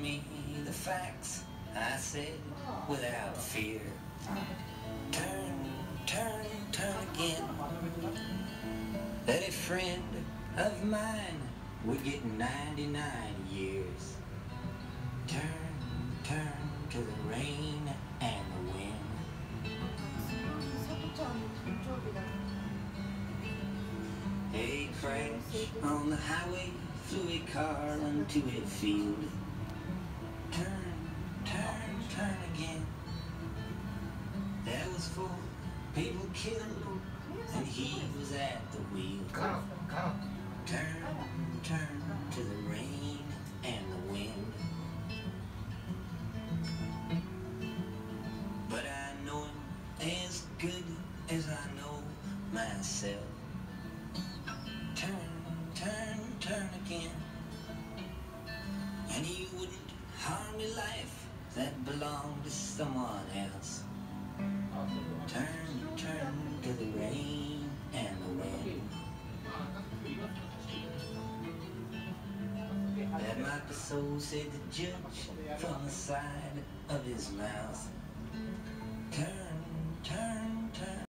me the facts, I said without fear. Turn, turn, turn again. That a friend of mine would get 99 years. Turn, turn to the rain and the wind. A crash on the highway, flew a car into a field. Turn, turn, turn again. There was 4 people killed, and he was at the wheel. Turn, turn to the rain and the wind. But I know him as good as I know myself. Turn, turn, turn again. And he wouldn't harm a life that belonged to someone else. Turn, turn to the rain and the wind. That might be so, said the judge from the side of his mouth.